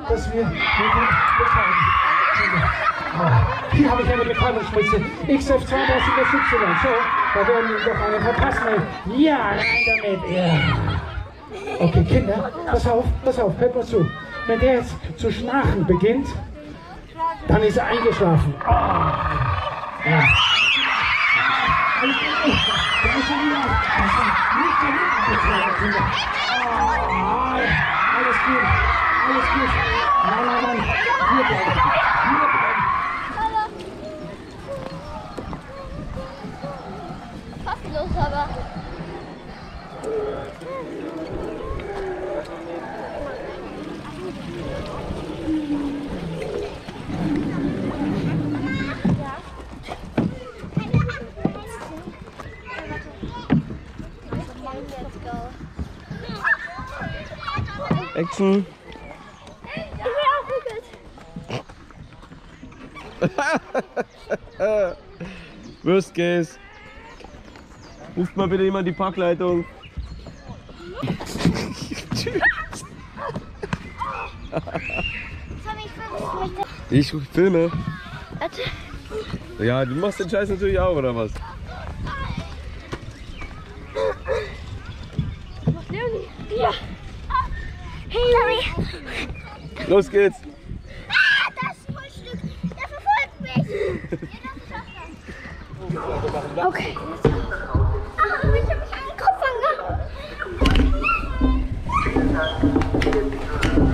dass wir hier habe ich eine Betäubungsspritze. XF 32 Y. So, da werden wir doch eine verpassen. Ja, rein damit. Ja. Okay, Kinder, pass auf, hört mal zu. Wenn der jetzt zu schnarchen beginnt, dann ist er eingeschlafen. Oh. Ja. Alles gut. Nein. Hier bleiben. Fast los, aber. Action! Worst case. Ruft mal bitte jemand die Parkleitung. Ich filme. Ja, du machst den Scheiß natürlich auch, oder was? Ja. Hey, Los geht's. Das Frühstück, der verfolgt mich. Okay. Aber ich habe mich an den Kopf angehauen.